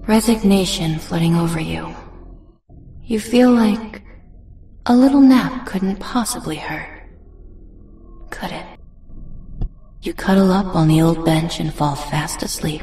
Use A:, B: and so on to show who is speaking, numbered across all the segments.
A: Resignation flooding over you. You feel like a little nap couldn't possibly hurt. Could it? You cuddle up on the old bench and fall fast asleep.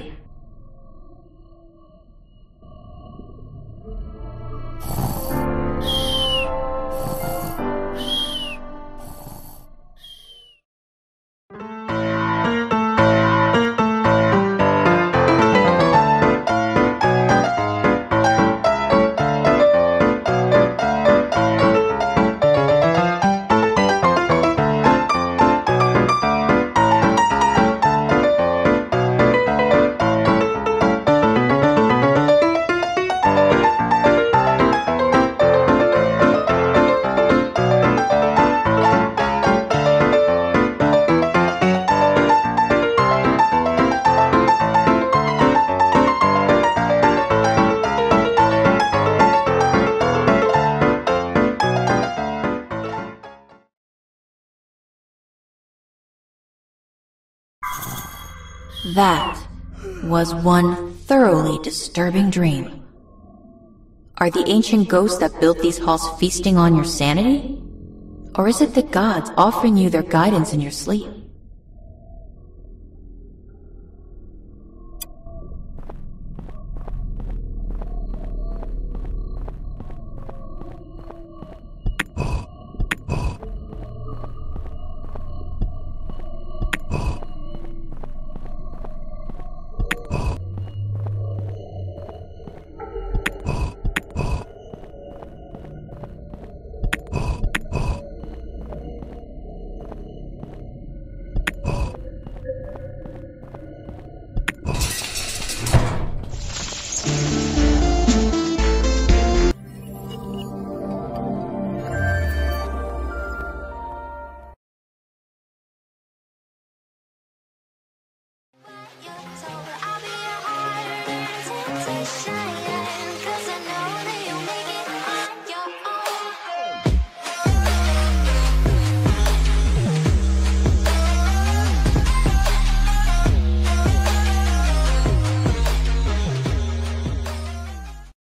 A: That was one thoroughly disturbing dream. Are the ancient ghosts that built these halls feasting on your sanity? Or is it the gods offering you their guidance in your sleep?